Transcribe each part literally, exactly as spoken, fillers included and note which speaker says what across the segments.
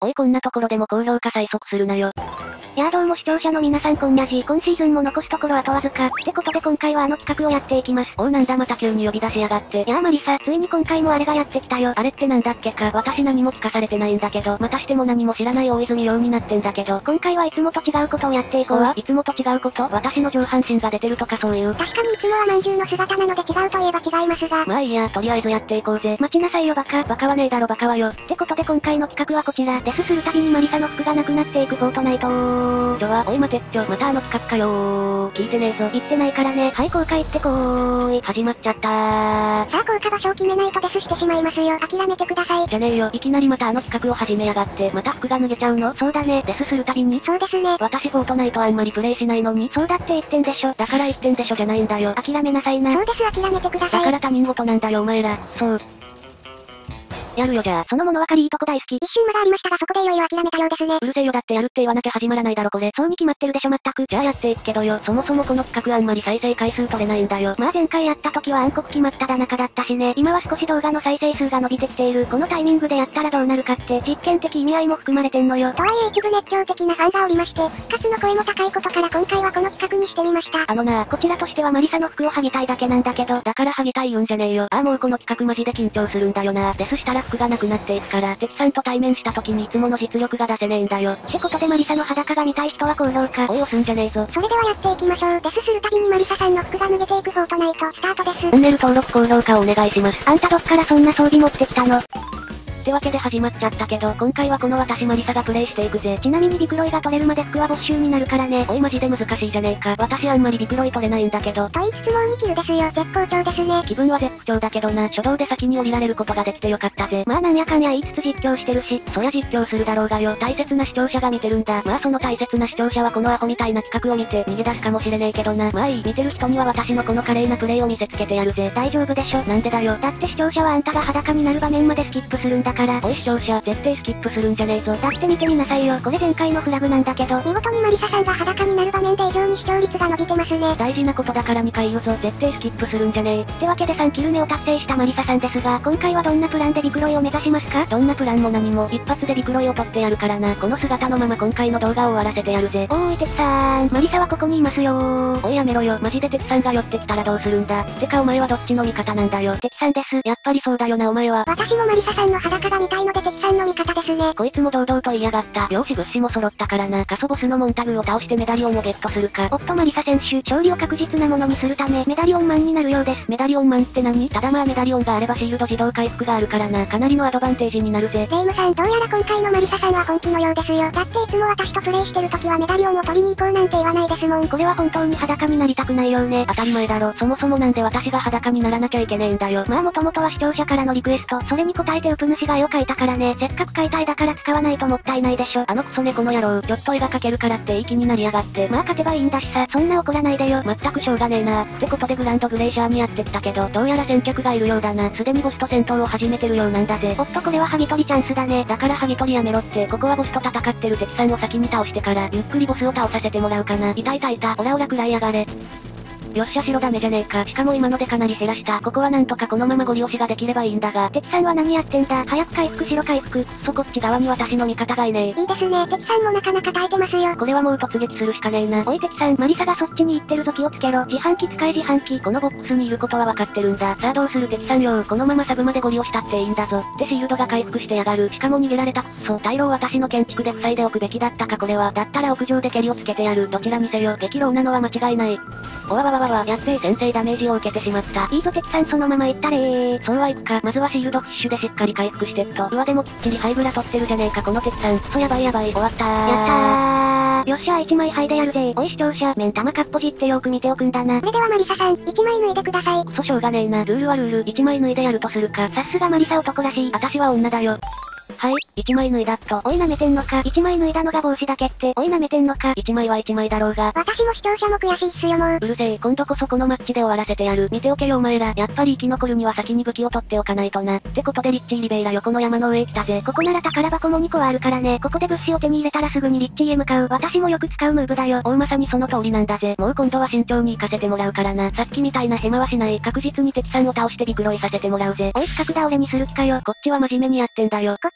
Speaker 1: おいこんなところでも高評価催促するなよ。
Speaker 2: やあどうも視聴者の皆さんこんにゃじ、今シーズンも残すところあとわずか。ってことで今回はあの企画をやっていきます。
Speaker 1: おーなんだまた急に呼び出しやがって。
Speaker 2: やあマリサ、ついに今回もあれがやってきたよ。
Speaker 1: あれってなんだっけか。私何も聞かされてないんだけど、またしても何も知らない大泉洋になってんだけど。
Speaker 2: 今回はいつもと違うことをやっていこう。
Speaker 1: いつもと違うこと？私の上半身が出てるとかそういう。
Speaker 2: 確かにいつもはまんじゅうの姿なので違うといえば違いますが。
Speaker 1: まあいいや、とりあえずやっていこうぜ。
Speaker 2: 待ちなさいよバカ。
Speaker 1: バカはねえだろバカはよ。
Speaker 2: ってことで今回の企画はこちら。デスするたびにマリサの服がなくなっていくフォートナイト
Speaker 1: ちょは、おい待てっちょ、またあの企画かよー。聞いてねえぞ。
Speaker 2: 言ってないからね。はい、効果言ってこーい。
Speaker 1: 始まっちゃったー。
Speaker 2: さあ効果場所を決めないとデスしてしまいますよ。諦めてください。
Speaker 1: じゃねえよ。いきなりまたあの企画を始めやがって、また服が脱げちゃうの？
Speaker 2: そうだね。
Speaker 1: デスするたびに？
Speaker 2: そうですね。
Speaker 1: 私フォートナイトあんまりプレイしないのに？
Speaker 2: そうだって言ってんでしょ。
Speaker 1: だから言ってんでしょじゃないんだよ。
Speaker 2: 諦めなさいな。そうです諦めてください。
Speaker 1: だから他人事なんだよお前ら。そう。やるよじゃあ。
Speaker 2: その物分かりいいとこ大好き。一瞬間がありましたがそこでいよいよ諦めたようですね。
Speaker 1: うるせえよだってやるって言わなきゃ始まらないだろこれ。
Speaker 2: そうに決まってるでしょまったく。
Speaker 1: じゃあやっていくけどよ。そもそもこの企画あんまり再生回数取れないんだよ。
Speaker 2: まあ前回やった時は暗黒決まっただ中だったしね。今は少し動画の再生数が伸びてきている。このタイミングでやったらどうなるかって実験的意味合いも含まれてんのよ。とはいえ一部熱狂的なファンがおりまして、復活の声も高いことから今回はこの企画にしてみました。
Speaker 1: あのな
Speaker 2: こちらとしてはマリサの服を剥ぎたいだけなんだけど。
Speaker 1: だから剥ぎたい言うんじゃねえよ。ああもうこの企画マジで緊張するんだよな。デスしたら服がなくなっていくから、敵さんと対面した時にいつもの実力が出せねえんだよ。
Speaker 2: ってことでマリサの裸が見たい人は高評価。
Speaker 1: おい押すんじゃねえぞ。
Speaker 2: それではやっていきましょう。デスするたびにマリサさんの服が脱げていくフォートナイトスタートです。
Speaker 1: チャンネル登録高評価をお願いします。
Speaker 2: あんたどっからそんな装備持ってきたの？
Speaker 1: ってわけで始まっちゃったけど、今回はこの私マリサがプレイしていくぜ。
Speaker 2: ちなみにビクロイが取れるまで服は没収になるからね。
Speaker 1: おいマジで難しいじゃねえか。私あんまりビクロイ取れないんだけど。
Speaker 2: と言いつつもにキルですよ。絶好調ですね。
Speaker 1: 気分は絶不調だけどな。初動で先に降りられることができてよかったぜ。
Speaker 2: まあなんやかんや言いつつ実況してるし。
Speaker 1: そりゃ実況するだろうがよ。大切な視聴者が見てるんだ。まあその大切な視聴者はこのアホみたいな企画を見て逃げ出すかもしれねえけどな。まあいい。見てる人には私のこの華麗なプレイを見せつけてやるぜ。
Speaker 2: 大丈夫でしょ。
Speaker 1: なんでだよ。
Speaker 2: だって視聴者はあんたが裸になる場面までスキップするんだから。
Speaker 1: おい視聴者、絶対スキップするんじゃねえぞ。
Speaker 2: だって見てみなさいよ。これ前回のフラグなんだけど、見事にマリサさんが裸になる場面で異常に視聴率が伸びてますね。
Speaker 1: 大事なことだからにかい言うぞ。絶対スキップするんじゃねえ。
Speaker 2: ってわけでさんキル目を達成したマリサさんですが、今回はどんなプランでビクロイを目指しますか？
Speaker 1: どんなプランも何も、一発でビクロイを取ってやるからな。この姿のまま今回の動画を終わらせてやるぜ。
Speaker 2: おーい敵さーん、マリサはここにいますよー。
Speaker 1: おいやめろよ。マジで敵さんが寄ってきたらどうするんだ。てかお前はどっちの味方なんだよ。
Speaker 2: 敵さんです。
Speaker 1: やっぱりそうだよなお前は。
Speaker 2: 私もマリサさんの裸が見たいので敵さんの味方ですね。
Speaker 1: こいつも堂々と言いやがった。よし物資も揃ったからな。カソボスのモンタグーを倒してメダリオンをゲットするか。
Speaker 2: おっとマリサ選手、勝利を確実なものにするため、メダリオンマンになるようです。
Speaker 1: メダリオンマンって何？ただまあメダリオンがあればシールド自動回復があるからな。かなりのアドバンテージになるぜ。
Speaker 2: レイムさんどうやら今回のマリサさんは本気のようですよ。だっていつも私とプレイしてる時はメダリオンを取りに行こうなんて言わないですもん。これは本当に裸になりたくないようね。
Speaker 1: 当たり前だろ。そもそもなんで私が裸にならなきゃいけねえんだよ。
Speaker 2: まあもともとは視聴者からのリクエスト、それに応えてウプ主が絵を描いたからね。せっかく描いた絵だから使わないともったいないでしょ。
Speaker 1: あのクソ猫の野郎、ちょっと絵が描けるからっていい気になりやがって。
Speaker 2: まあ勝てばいいんだしさ、そんな怒らないでよ。
Speaker 1: まったくしょうがねえな。ってことでグランドグレイシャーにやってきたけど、どうやら先客がいるようだな。すでにボスと戦闘を始めてるようなんだぜ。
Speaker 2: おっとこれはハギ取りチャンスだね。
Speaker 1: だからハギ取りやめろって、ここはボスと戦ってる敵さんを先に倒してから、ゆっくりボスを倒させてもらうかな。いたいたいた、オラオラ食らいやがれ。よっしゃ白ダメじゃねえか。しかも今のでかなり減らした。ここはなんとかこのままゴリ押しができればいいんだが。
Speaker 2: 敵さんは何やってんだ。早く回復しろ回復。
Speaker 1: そこっち側に私の味方がいね
Speaker 2: え。いいですね。敵さんもなかなか耐えてますよ。
Speaker 1: これはもう突撃するしかねえな。
Speaker 2: おい敵さん、マリサがそっちに行ってると気をつけろ。自販機使え自販機。
Speaker 1: このボックスにいることは分かってるんだ。さあどうする敵さんよ。このままサブまでゴリ押したっていいんだぞ。でシールドが回復してやがる。しかも逃げられたくっそ。退路を私の建築で塞いでおくべきだったかこれは。だったら屋上で蹴りをつけてやる。どちらにせよ、激浪なのは間違いない。おわわわわわ、やっべえ先生ダメージを受けてしまった。
Speaker 2: いいぞ敵さんそのまま行ったれー。
Speaker 1: そうはいくか。まずはシールドフィッシュでしっかり回復してっと。うわでもきっちりハイブラ取ってるじゃねえかこの敵さん。クソやばいやばい。終わったー。
Speaker 2: やったー。よっしゃーいちまい剥いでやるぜ。おい視聴者、目ん玉かっぽじってよく見ておくんだな。それではマリサさん、いちまい脱いでください。
Speaker 1: クソしょうがねえな。ルールはルール。いちまい脱いでやるとするか。
Speaker 2: さすがマリサ男らしい。
Speaker 1: 私は女だよ。はい、いちまい脱いだっと。
Speaker 2: おい舐めてんのか。いちまい脱いだのが帽子だけって。おい舐めてんのか。
Speaker 1: いちまいはいちまいだろうが。
Speaker 2: 私も視聴者も悔しいっすよもう。
Speaker 1: うるせえ、今度こそこのマッチで終わらせてやる。見ておけよお前ら。やっぱり生き残るには先に武器を取っておかないとな。ってことでリッチーリベイラ横の山の上へ来たぜ。
Speaker 2: ここなら宝箱もにこはあるからね。ここで物資を手に入れたらすぐにリッチーへ向かう。私もよく使うムーブだよ。
Speaker 1: おうまさにその通りなんだぜ。もう今度は慎重に行かせてもらうからな。さっきみたいなヘマはしない。確実に敵さんを倒してビクロイさせてもらうぜ。
Speaker 2: おい企画だ俺にする気かよ。
Speaker 1: こっちは真面目にやってんだよ。
Speaker 2: こっ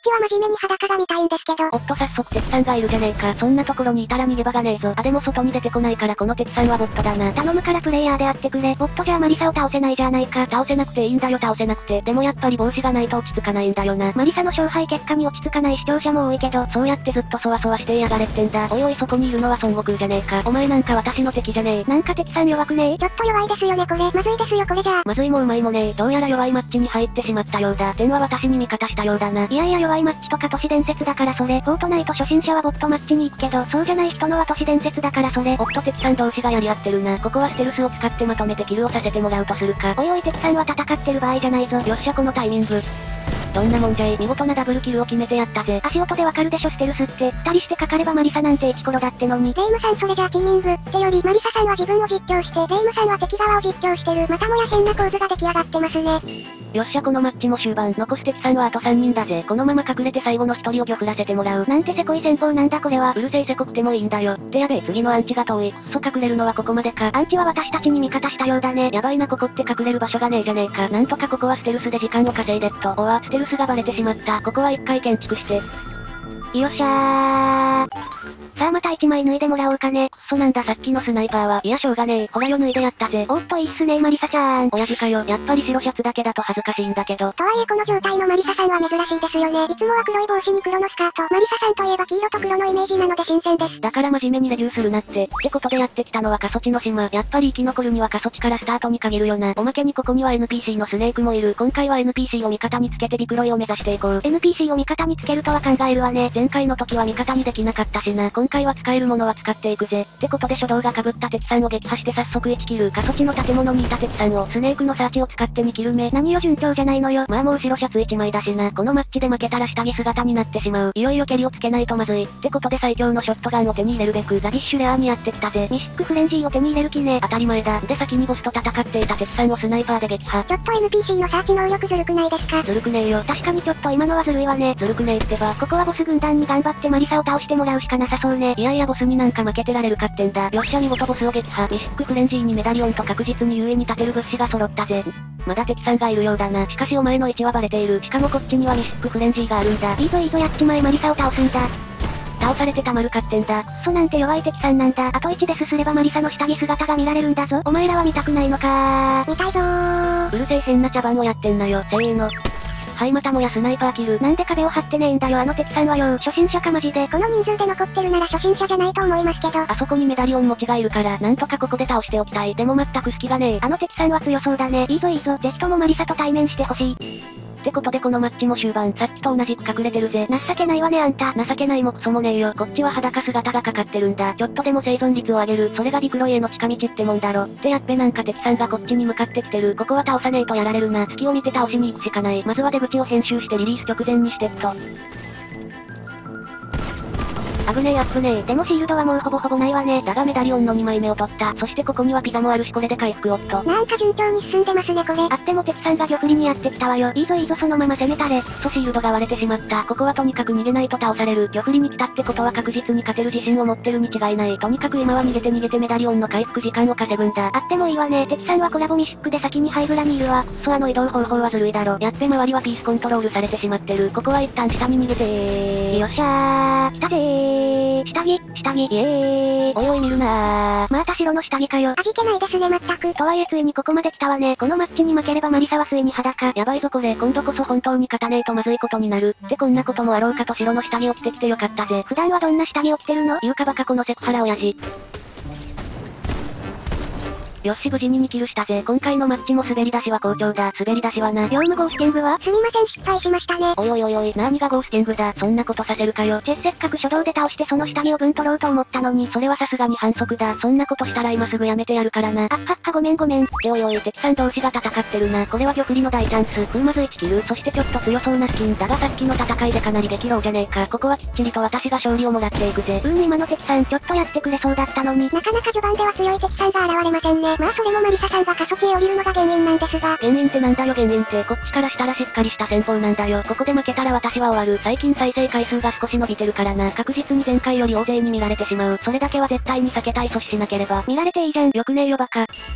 Speaker 2: ちは真面目に裸が見たいんですけど。
Speaker 1: おっと早速敵さんがいるじゃねえか。そんなところにいたら逃げ場がねえぞ。あでも外に出てこないからこの敵さんはボットだな。
Speaker 2: 頼むからプレイヤーであってくれ。ボットじゃマリサを倒せないじゃないか。
Speaker 1: 倒せなくていいんだよ倒せなくて。でもやっぱり帽子がないと落ち着かないんだよな。
Speaker 2: マリサの勝敗結果に落ち着かない視聴者も多いけど、
Speaker 1: そうやってずっとそわそわしてやがれってんだ。おいおいそこにいるのは孫悟空じゃねえか。お前なんか私の敵じゃねえ。
Speaker 2: なんか敵さん弱くねえ。ちょっと弱いですよねこれ。まずいですよこれじゃあ。
Speaker 1: まずいもうまいもねえ。どうやら弱いマッチに入ってしまったようだ。天は私に味方したようだな。
Speaker 2: いやいや弱いマッチとか都市伝説だからそれ。フォートナイト初心者はボットマッチに行くけど、そうじゃない人のは都市伝説だからそれ。
Speaker 1: おっと敵さん同士がやり合ってるな。ここはステルスを使ってまとめてキルをさせてもらうとするか。
Speaker 2: おいおい敵さんは戦ってる場合じゃないぞ。
Speaker 1: よっしゃこのタイミング。どんなもんじゃい。見事なダブルキルを決めてやったぜ。
Speaker 2: 足音でわかるでしょステルスって。二人してかかればマリサなんてイチコロだってのに。レイムさんそれじゃあチーミング。ってよりマリサさんは自分を実況して、レイムさんは敵側を実況してる。またもや変な構図が出来上がってますね。
Speaker 1: よっしゃこのマッチも終盤。残す敵さんはあとさんにんだぜ。このまま隠れて最後のひとりを漁振らせてもらう。
Speaker 2: なんてせこい戦法なんだこれは。
Speaker 1: うるせえせこくてもいいんだよ。ってやべえ次のアンチが遠い。くそ隠れるのはここまでか。
Speaker 2: アンチは私たちに味方したようだね。
Speaker 1: やばいなここって隠れる場所がねえじゃねえか。なんとかここはステルスで時間を稼いでっと。おわ、ステルスがバレてしまった。ここは一回建築して。
Speaker 2: よっしゃー。さあまた一枚脱いでもらおうかね。
Speaker 1: くそなんださっきのスナイパーは。いやしょうがねえ。ほらよ脱いでやったぜ。
Speaker 2: おっといいっすねマリサちゃん。
Speaker 1: 親父かよ。やっぱり白シャツだけだと恥ずかしいんだけど。
Speaker 2: とはいえこの状態のマリサさんは珍しいですよね。いつもは黒い帽子に黒のスカート。マリサさんといえば黄色と黒のイメージなので新鮮です。
Speaker 1: だから真面目にレビューするなって。ってことでやってきたのは過疎地の島。やっぱり生き残るには過疎地からスタートに限るよな。おまけにここには エヌピーシー のスネークもいる。今回は エヌピーシー を味方につけてビクロイを目指していこう。
Speaker 2: エヌピーシー を味方につけるとは考えるわね。
Speaker 1: 前回の時は味方にできなかったしな。今回は使えるものは使っていくぜ。ってことで初動が被った敵さんを撃破して早速いちキル。過疎地の建物にいた敵さんをスネークのサーチを使ってにキル目。
Speaker 2: 何よ順調じゃないのよ。
Speaker 1: まあもう白シャツいちまいだしな。このマッチで負けたら下着姿になってしまう。いよいよ蹴りをつけないとまずい。ってことで最強のショットガンを手に入れるべくラビッシュレアにやってきたぜ。
Speaker 2: ミシックフレンジーを手に入れる気ね。
Speaker 1: 当たり前だ。で先にボスと戦っていた敵さんをスナイパーで撃破。
Speaker 2: ちょっと エヌピーシー のサーチ能力ずるくないですか？
Speaker 1: ずるくねえよ。
Speaker 2: 確かにちょっと今のはずるいわね。
Speaker 1: ずるくねえってば。
Speaker 2: ここはボス軍団に頑張ってマリサを倒してもらうしかなさそうね。
Speaker 1: いやいやボスになんか負けてられるかってんだ。よっしゃ見事ボスを撃破。ミシックフレンジーにメダリオンと確実に優位に立てる物資が揃ったぜ。まだ敵さんがいるようだな。しかしお前の位置はバレている。しかもこっちにはミシックフレンジーがあるんだ。
Speaker 2: いいぞいいぞやっちまえマリサを倒すんだ。
Speaker 1: 倒されてたまるかってんだ。
Speaker 2: クソなんて弱い敵さんなんだ。あといちですすればマリサの下着姿が見られるんだぞ。お前らは見たくないのかー。見たいぞー。
Speaker 1: うるせえ変な茶番をやってんなよ。せーの。はいまたもやスナイパーキル。
Speaker 2: なんで壁を張ってねえんだよあの敵さんはよ。初心者かマジで。この人数で残ってるなら初心者じゃないと思いますけど。
Speaker 1: あそこにメダリオン持ちがいるから、なんとかここで倒しておきたい。でも全く隙がねえ。
Speaker 2: あの敵さんは強そうだね。いいぞいいぞ。ぜひともマリサと対面してほしい。
Speaker 1: ってことでこのマッチも終盤、さっきと同じく隠れてるぜ。
Speaker 2: 情けないわねあんた。
Speaker 1: 情けないもクソもねえよ。こっちは裸姿がかかってるんだ。ちょっとでも生存率を上げる。それがビクロイへの近道ってもんだろ。ってやっべなんか敵さんがこっちに向かってきてる。ここは倒さねえとやられるな。隙を見て倒しに行くしかない。まずは出口を編集してリリース直前にしてっと。危ねえあっぶねえ。
Speaker 2: でもシールドはもうほぼほぼないわね。
Speaker 1: だがメダリオンのにまいめを取った。そしてここにはピザもあるしこれで回復おっと。
Speaker 2: なんか順調に進んでますねこれ。あっても敵さんが玉振りにやってきたわよ。いいぞいいぞそのまま攻めたれ。
Speaker 1: とシールドが割れてしまった。ここはとにかく逃げないと倒される。玉振りに来たってことは確実に勝てる自信を持ってるに違いない。とにかく今は逃げて逃げてメダリオンの回復時間を稼ぐんだ。
Speaker 2: あってもいいわね。敵さんはコラボミシックで先にハイグラにいるわ。
Speaker 1: くそあの移動方法はずるいだろ。やって周りはピースコントロールされてしまってる。ここは一旦下に逃げてー。
Speaker 2: よっしゃー。来たぜー。下着、下着、イエーイ。
Speaker 1: おいおい見るなー。
Speaker 2: また白の下着かよ。味気ないですねまったく。とはいえついにここまで来たわね。このマッチに負ければマリサはついに裸。
Speaker 1: やばいぞこれ。今度こそ本当に勝たねえとまずいことになる。ってこんなこともあろうかと白の下着を着てきてよかったぜ。
Speaker 2: 普段はどんな下着を着てるの？
Speaker 1: 言うかバカこのセクハラ親父。よし無事ににキルしたぜ。今回のマッチも滑り出しは好調だ。滑り出しはな。
Speaker 2: 業務ゴースティングはすみません失敗しましたね。
Speaker 1: おいおいおいおい、何がゴースティングだ。そんなことさせるかよ。
Speaker 2: せっせっかく初動で倒してその下着を分取ろうと思ったのに。
Speaker 1: それはさすがに反則だ。そんなことしたら今すぐやめてやるからな。
Speaker 2: あっはっはごめんごめん。
Speaker 1: っておいおい敵さん同士が戦ってるな。これは玉振りの大チャンス。ふうまずいちキル。そしてちょっと強そうなスキン。だがさっきの戦いでかなり激ローじゃねえか。ここはきっちりと私が勝利をもらっていくぜ。
Speaker 2: うん、今の敵さんちょっとやってくれそうだったのに。なかなか序盤では強い敵さんが現れませんね。まあそれもマリサさんが過疎地へ降りるのが原因なんですが。
Speaker 1: 原因ってなんだよ原因ってこっちからしたらしっかりした戦法なんだよ。ここで負けたら私は終わる。最近再生回数が少し伸びてるからな。確実に前回より大勢に見られてしまう。それだけは絶対に避けたい阻止しなければ。
Speaker 2: 見られていいじゃん。
Speaker 1: よくねえよバカ。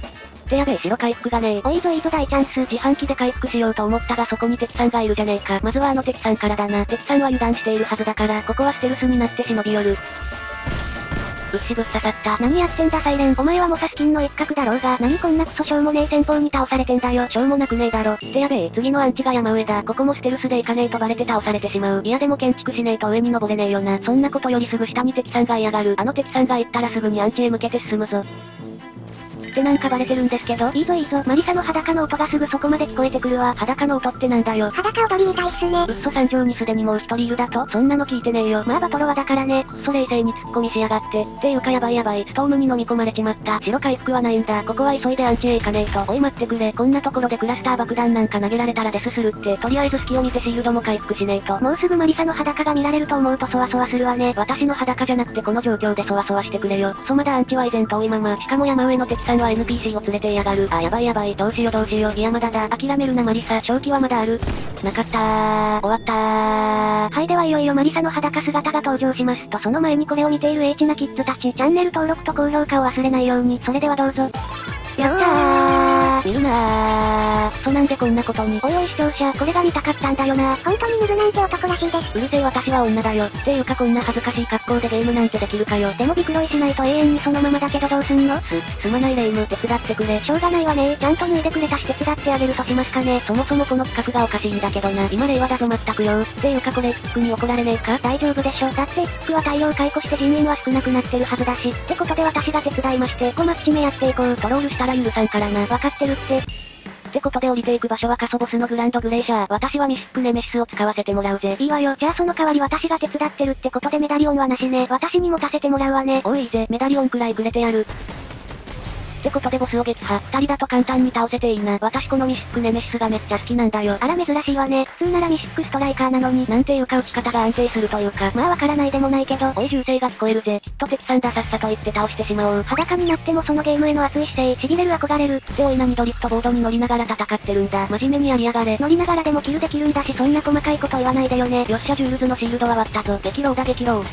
Speaker 1: ってやべえ白回復がねえ。
Speaker 2: おいいぞいいぞ大チャンス。
Speaker 1: 自販機で回復しようと思ったがそこに敵さんがいるじゃねえか。まずはあの敵さんからだな。敵さんは油断しているはずだから、ここはステルスになって忍び寄る。うっしぶっ刺さった。
Speaker 2: 何やってんだサイレン。お前はモサスキンの一角だろうが、何こんなクソしょうもねえ戦法に倒されてんだよ。
Speaker 1: しょうもなくねえだろ。ってやべえ、次のアンチが山上だ。ここもステルスで行かねえとバレて倒されてしまう。いやでも建築しねえと上に登れねえよな。そんなことよりすぐ下に敵さんが嫌がる。あの敵さんが行ったらすぐにアンチへ向けて進むぞ。ってなんかバレてるんですけど。
Speaker 2: いいぞいいぞ。マリサの裸の音がすぐそこまで聞こえてくるわ。
Speaker 1: 裸の音ってなんだよ。
Speaker 2: 裸踊りみたいっすね。
Speaker 1: うっそ山上にすでにもう一人いるだと。そんなの聞いてねえよ。
Speaker 2: まあバトロワだからね。
Speaker 1: くっそ冷静に突っ込みしやがって。っていうかやばいやばい。ストームに飲み込まれちまった。白回復はないんだ。ここは急いでアンチへ行かねえと。おい待ってくれ。こんなところでクラスター爆弾なんか投げられたらデスするって。とりあえず隙を見てシールドも回復しねえと。
Speaker 2: もうすぐマリサの裸が見られると思うとそわそわするわね。
Speaker 1: 私の裸じゃなくてこの状況でそわそわしてくれよ。クソまだアンチは依然遠いまま。しかも山上の敵さんは エヌピーシー を連れてやがる。あ、やばいやばい。どうしようどうしよう。いやまだだ。諦めるなマリサ。正気はまだある。なかったー。終わったー。
Speaker 2: はいではいよいよマリサの裸姿が登場しますとその前にこれを見ている H なキッズたち。チャンネル登録と高評価を忘れないように。それではどうぞ。やったー。
Speaker 1: 見るなー。クソなんでこんなことに。
Speaker 2: おいおい視聴者、これが見たかったんだよな。本当に塗るなんて男らしいです。
Speaker 1: うるせえ私は女だよ。っていうかこんな恥ずかしい格好でゲームなんてできるかよ。
Speaker 2: でもビクロイしないと永遠にそのままだけどどうすんの？
Speaker 1: す、すまないレイム手伝ってくれ。
Speaker 2: しょうがないわね。ちゃんと脱いでくれたし手伝ってあげるとしますかね。
Speaker 1: そもそもこの企画がおかしいんだけどな。今令和だぞ全くよ。っていうかこれエピックに怒られねえか？
Speaker 2: 大丈夫でしょ。だってエピックは大量解雇して人員は少なくなってるはずだし。ってことで私が手伝いまして、ごマッチ目やっていこう。
Speaker 1: トロールしたら許さんからな。
Speaker 2: わかってるって。
Speaker 1: ってことで降りていく場所はカソボスのグランドグレーシャー。私はミスックネメシスを使わせてもらうぜ。
Speaker 2: いいわよ。じゃあその代わり私が手伝ってるってことでメダリオンはなしね。私に持たせてもらうわね。
Speaker 1: おいいいぜ。メダリオンくらいくれてやる。ってことでボスを撃破。二人だと簡単に倒せていいな。私このミスックネメシスがめっちゃ好きなんだよ。
Speaker 2: あら珍しいわね。普通ならミスックストライカーなのに。
Speaker 1: なんていうか打ち方が安定するというか。
Speaker 2: まあわからないでもないけど。
Speaker 1: おい銃声が聞こえるぜ。きっと敵さんださっさと言って倒してしまおう。
Speaker 2: 裸になってもそのゲームへの熱い姿勢、痺れる憧れる。
Speaker 1: っておい何ドリフトボードに乗りながら戦ってるんだ。真面目にやりやがれ。
Speaker 2: 乗りながらでもキルできるんだしそんな細かいこと言わないでよね。
Speaker 1: よっしゃジュールズのシールドは割ったぞ。激浪だ激浪。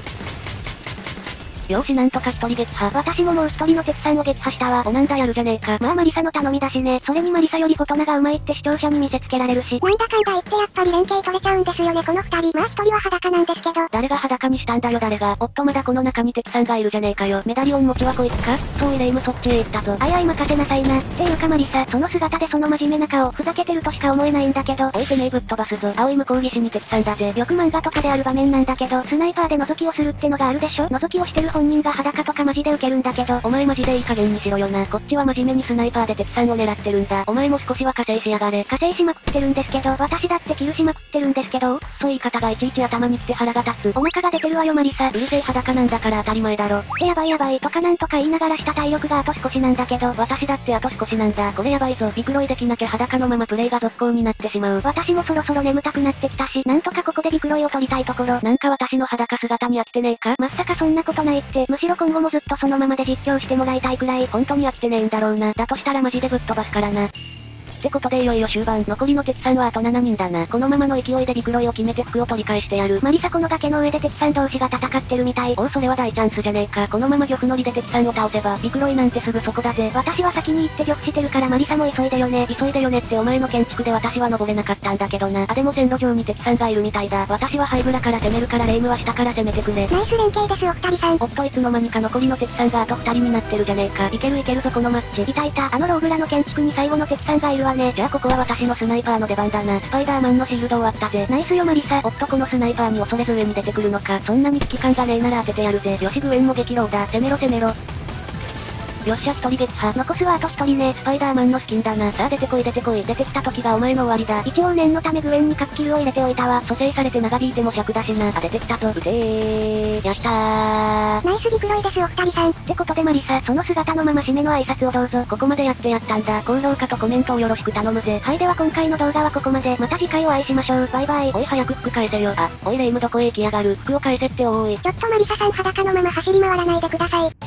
Speaker 1: よしなんとか一人撃破。
Speaker 2: 私ももう一人の敵さんを撃破したわ。
Speaker 1: おなんだやるじゃねえか。
Speaker 2: まあマリサの頼みだしね。それにマリサよりフォトナが上手いって視聴者に見せつけられるし。なんだかんだ言ってやっぱり連携取れちゃうんですよねこの二人。まあ一人は裸なんですけど。
Speaker 1: 誰が裸にしたんだよ誰が。おっとまだこの中に敵さんがいるじゃねえかよ。メダリオン持ちはこいつか。そういレイムそっちへ行ったぞ。
Speaker 2: あいあい任せなさいな。っていうかマリサ、その姿でその真面目な顔、ふざけてるとしか思えないんだけど。
Speaker 1: おいてめえぶっ飛ばすぞ。青い向こう岸に敵さんだぜ。
Speaker 2: よく漫画とかである場面なんだけど、スナイパーで覗きをするってのがあるでしょ。覗きをしてる本人が裸とかマジでウケるんだけど。
Speaker 1: お前マジでいい加減にしろよな。こっちは真面目にスナイパーで敵さんを狙ってるんだ。お前も少しは加勢しやがれ。
Speaker 2: 加勢しまくってるんですけど、私だってキルしまくってるんですけど。
Speaker 1: そう言い方がいちいち頭にきて腹が立つ。
Speaker 2: お腹が出てるわよマリサ。
Speaker 1: うるせえ裸なんだから当たり前だろ。
Speaker 2: ってやばいやばいとかなんとか言いながらした体力があと少しなんだけど。
Speaker 1: 私だってあと少しなんだ。これやばいぞ。ビクロイできなきゃ裸のままプレイが続行になってしまう。
Speaker 2: 私もそろそろ眠たくなってきたし、なんとかここでビクロイを取りたいところ。
Speaker 1: なんか私の裸姿に飽きてねえか。
Speaker 2: まさかそんなことないって。むしろ今後もずっとそのままで実況してもらいたいくらい。
Speaker 1: 本当に飽きてねえんだろうな。だとしたらマジでぶっ飛ばすからな。ってことでいよいよ終盤、残りの敵さんはあとななにんだな。このままの勢いでビクロイを決めて服を取り返してやる。
Speaker 2: マリサこの崖の上で敵さん同士が戦ってるみたい。
Speaker 1: おうそれは大チャンスじゃねえか。このまま玉乗りで敵さんを倒せば、ビクロイなんてすぐそこだぜ。
Speaker 2: 私は先に行って玉してるからマリサも急いでよね。
Speaker 1: 急いでよねってお前の建築で私は登れなかったんだけどな。あでも線路上に敵さんがいるみたいだ。私はハイブラから攻めるからレイムは下から攻めてくれ。
Speaker 2: ナイス連携ですお二人さん。
Speaker 1: おっといつの間にか残りの敵さんがあとふたりになってるじゃねえか。いけるいけるぞこのマッチ。
Speaker 2: いたいた。あのローグラの建築に最後の敵さんがいるわね。
Speaker 1: じゃあここは私のスナイパーの出番だな。スパイダーマンのシールド終わったぜ。
Speaker 2: ナイスよマリサ。
Speaker 1: おっとこのスナイパーに恐れず上に出てくるのか。そんなに危機感がねえなら当ててやるぜ。よしグエンも激浪だ。攻めろ攻めろ。よっしゃ一人撃破。
Speaker 2: 残すはあと一人ね。
Speaker 1: スパイダーマンのスキンだな。さあ出てこい出てこい。出てきた時がお前の終わりだ。
Speaker 2: 一応念のためグエンにカッキルを入れておいたわ。
Speaker 1: 蘇生されて長引いても尺だしな。あ出てきたぞ。うてー。やったー。
Speaker 2: ナイスビクロイですお二人さん。ってことでマリサ、その姿のまま締めの挨拶をどうぞ。
Speaker 1: ここまでやってやったんだ。高評価とコメントをよろしく頼むぜ。
Speaker 2: はいでは今回の動画はここまで。また次回お会いしましょう。バイバイ。
Speaker 1: おい早く服返せよ。あ、おいレイムどこへ行きやがる。服を返せっておーい。
Speaker 2: ちょっとマリサさん裸のまま走り回らないでください。